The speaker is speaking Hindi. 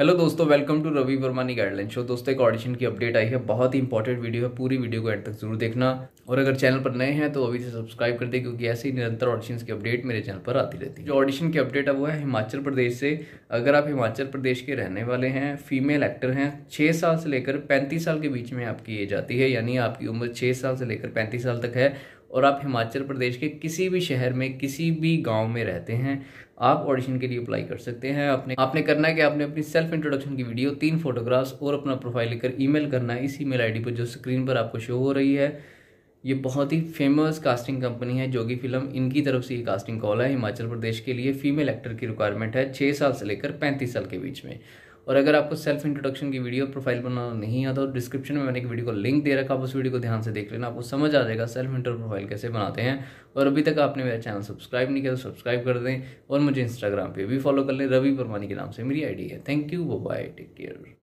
हेलो दोस्तों, welcome to Ravi Varmani guideline show. दोस्तों, एक ऑडिशन की अपडेट आई है, बहुत ही इंपॉर्टेंट वीडियो है, पूरी वीडियो को एंड तक जरूर देखना। और अगर चैनल पर नए हैं तो अभी से सब्सक्राइब कर दे, क्योंकि ऐसे ही निरंतर ऑडिशन की अपडेट मेरे चैनल पर आती रहती है। जो ऑडिशन की अपडेट है वो है हिमाचल प्रदेश से। अगर आप हिमाचल प्रदेश के रहने वाले हैं, फीमेल एक्टर हैं, 6 साल से लेकर 35 साल के बीच में आपकी एज आती है, यानी आपकी उम्र 6 साल से लेकर 35 साल तक है, और आप हिमाचल प्रदेश के किसी भी शहर में किसी भी गांव में रहते हैं, आप ऑडिशन के लिए अप्लाई कर सकते हैं। आपने करना है कि आपने अपनी सेल्फ इंट्रोडक्शन की वीडियो, 3 फोटोग्राफ्स और अपना प्रोफाइल लेकर ईमेल करना है इस ईमेल आईडी पर जो स्क्रीन पर आपको शो हो रही है। ये बहुत ही फेमस कास्टिंग कंपनी है जोगी फिल्म, इनकी तरफ से ये कास्टिंग कॉल है। हिमाचल प्रदेश के लिए फीमेल एक्टर की रिक्वायरमेंट है 6 साल से लेकर 35 साल के बीच में। और अगर आपको सेल्फ इंट्रोडक्शन की वीडियो प्रोफाइल बनाना नहीं आता तो डिस्क्रिप्शन में मैंने एक वीडियो को लिंक दे रखा, आप उस वीडियो को ध्यान से देख लेना, आपको समझ आ जाएगा सेल्फ इंट्रो प्रोफाइल कैसे बनाते हैं। और अभी तक आपने मेरा चैनल सब्सक्राइब नहीं किया तो सब्सक्राइब कर दें, और मुझे इंस्टाग्राम पे भी फॉलो कर लें, रवि वर्मानी के नाम से मेरी आईडी है। Thank you, bye, take care.